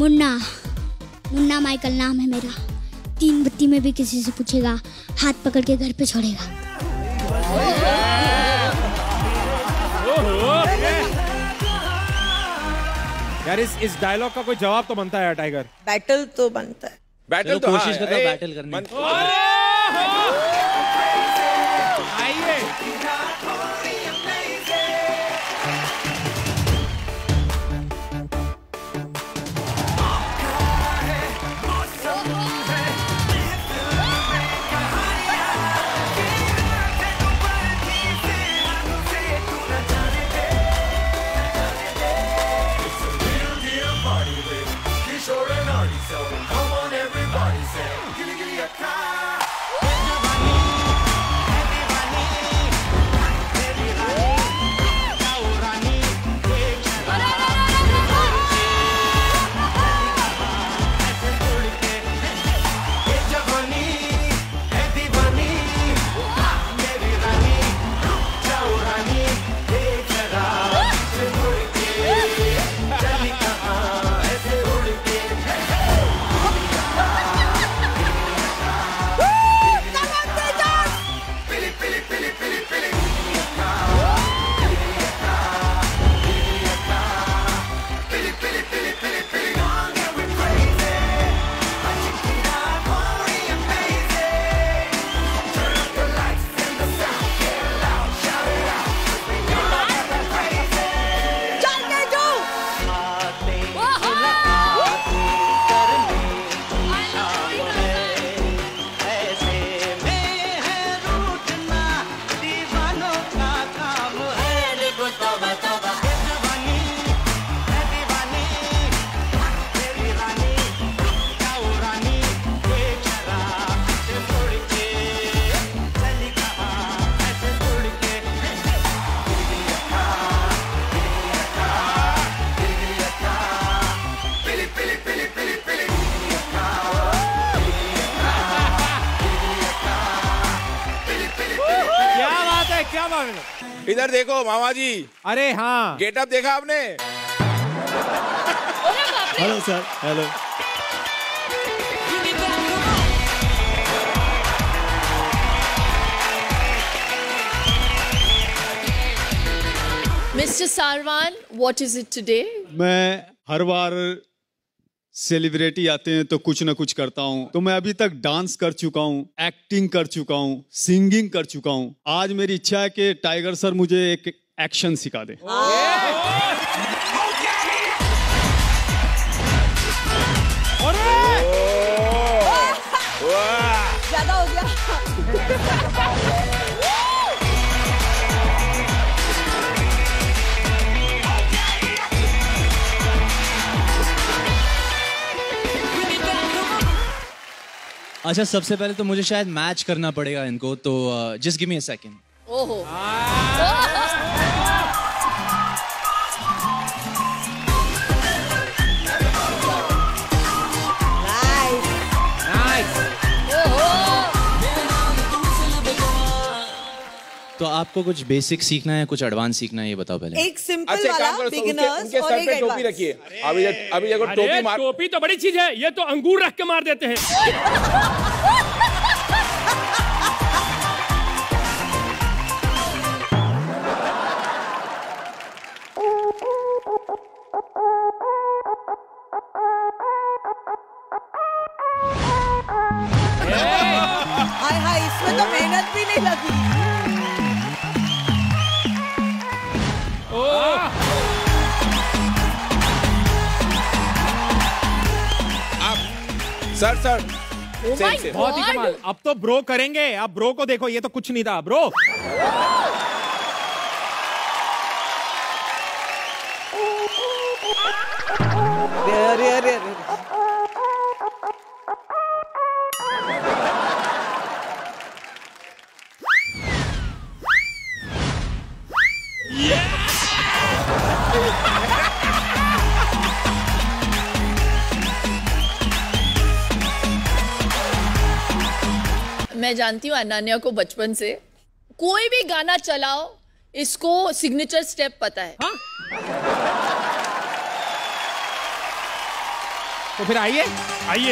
Munna, Munna Michael नाम है मेरा। 3 बत्ती में भी किसी से पूछेगा, हाथ पकड़ के घर पे छोड़ेगा। यार इस डायलॉग का कोई जवाब तो बनता है टाइगर। बैटल तो बनता है। बैटल तो कोशिश करता बैटल करने की। आइए इधर देखो मामा जी। अरे हाँ, गेटअप देखा आपने? Hello sir. Hello. Mr. Sarwan, what is it today? मैं हर बार सेलिब्रिटी आते हैं तो कुछ ना कुछ करता हूँ, तो मैं अभी तक डांस कर चुका हूँ, एक्टिंग कर चुका हूँ, सिंगिंग कर चुका हूँ। आज मेरी इच्छा है कि टाइगर सर मुझे एक एक्शन सिखा दे। ज्यादा हो गया। अच्छा, सबसे पहले तो मुझे शायद मैच करना पड़ेगा इनको, तो just give me a second. ओहो। तो आपको कुछ बेसिक सीखना है, कुछ एडवांस सीखना है, ये बताओ पहले। एक सिंपल वाला बिगिनर्स उनके और सर एक पे टोपी रखिए। अभी अगर टोपी मार, टोपी तो बड़ी चीज है, ये तो अंगूर रख के मार देते हैं। हाय हाय, इसमें तो मेहनत भी नहीं लगी। सर बहुत ही कमाल। अब तो ब्रो करेंगे, अब ब्रो को देखो, ये तो कुछ नहीं था ब्रो। अरे अरे अरे मैं जानती हूँ अनन्या को बचपन से, कोई भी गाना चलाओ इसको सिग्नेचर स्टेप पता है। तो फिर आइए आइए।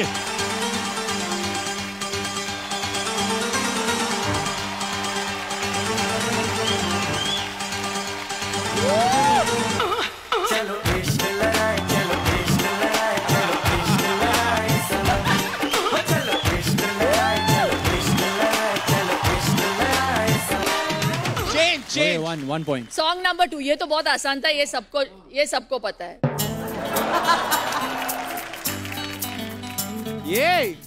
One point. सॉन्ग नंबर 2, ये तो बहुत आसान था, ये सबको पता है। ये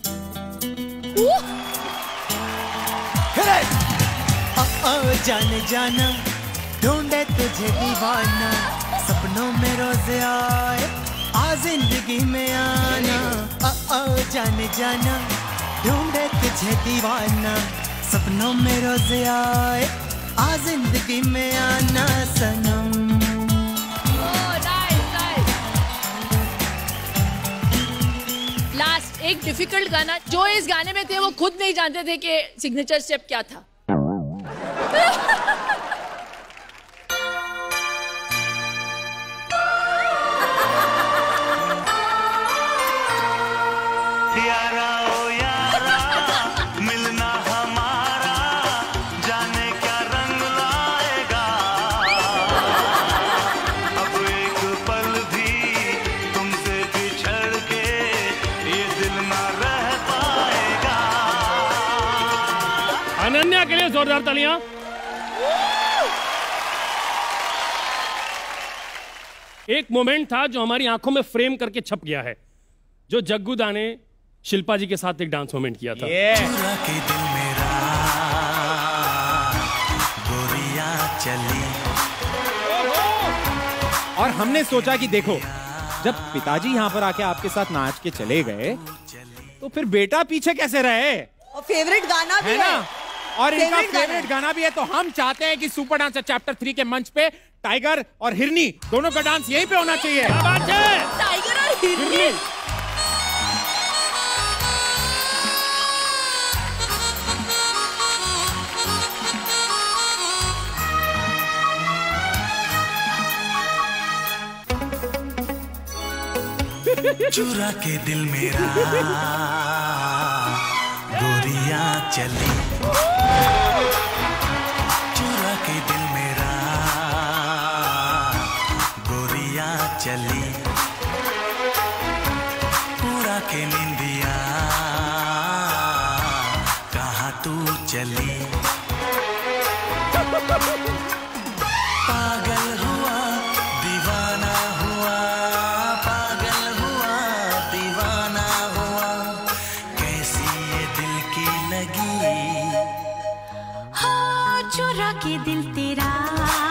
जाने जाना ढूंढे तुझे दीवाना, सपनों में रोज आए आ जिंदगी में आना। जाने जाना ढूंढे तुझे दीवाना, सपनों में रोज आए आ जिंदगी में आना सनम। लास्ट एक डिफिकल्ट गाना, जो इस गाने में थे वो खुद नहीं जानते थे कि सिग्नेचर स्टेप क्या था। अनन्या के लिए जोरदार तालियां। एक मोमेंट था जो हमारी आंखों में फ्रेम करके छप गया है, जो जग्गू दा ने शिल्पा जी के साथ एक डांस मोमेंट किया था। चुरा के दिल मेरा गोरियां चली। और हमने सोचा कि देखो, जब पिताजी यहाँ पर आके आपके साथ नाच के चले गए तो फिर बेटा पीछे कैसे रहे। और फेवरेट गाना भी है, और इनका फेवरेट गाना भी है। तो हम चाहते हैं कि सुपर डांसर चैप्टर 3 के मंच पे टाइगर और हिरनी दोनों का डांस यहीं पे होना चाहिए। क्या बात है? टाइगर और हिरनी। चुरा के दिल मेरा गोरियां चली। चुरा के दिल मेरा गोरियां चली। पूरा के निंदिया कहाँ तू चली। पागल हुआ दीवाना हुआ, पागल हुआ दीवाना हुआ, कैसी ये दिल की लगी। हाँ चुरा के दिल तेरा